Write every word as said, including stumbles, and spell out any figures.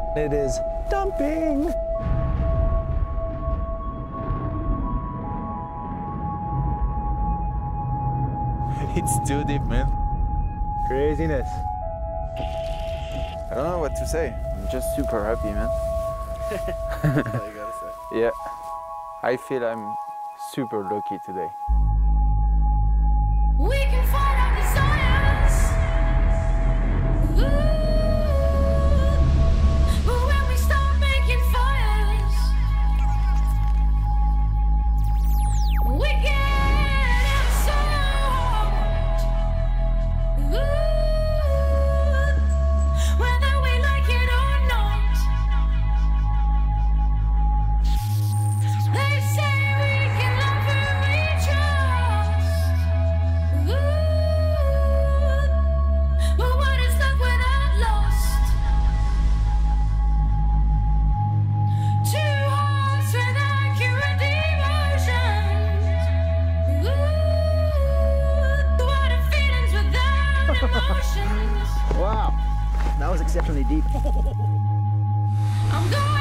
It is dumping. It's too deep, man. Craziness. I don't know what to say. I'm just super happy, man. That's all you gotta say. Yeah. I feel I'm super lucky today. We can fight our desires. Ooh, but when we start making fires, we get out so hard. Ooh, whether we like it or not. They say we can love who we trust. Ooh, but what is love without lust? Two hearts with accurate emotions. Ooh, what are feelings without emotions? Wow, that was exceptionally deep. I'm going